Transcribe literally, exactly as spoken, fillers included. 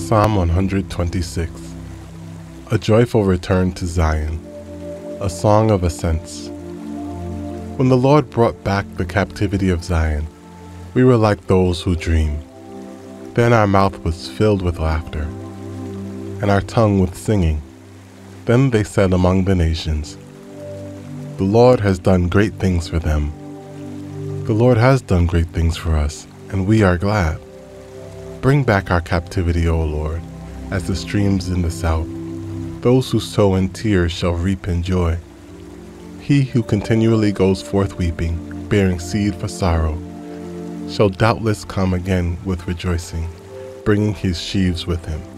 Psalm one hundred twenty-six. A joyful return to Zion, a song of ascents. When the Lord brought back the captivity of Zion, we were like those who dream. Then our mouth was filled with laughter, and our tongue with singing. Then they said among the nations, "The Lord has done great things for them." The Lord has done great things for us, and we are glad. Bring back our captivity, O Lord, as the streams in the south. Those who sow in tears shall reap in joy. He who continually goes forth weeping, bearing seed for sorrow, shall doubtless come again with rejoicing, bringing his sheaves with him.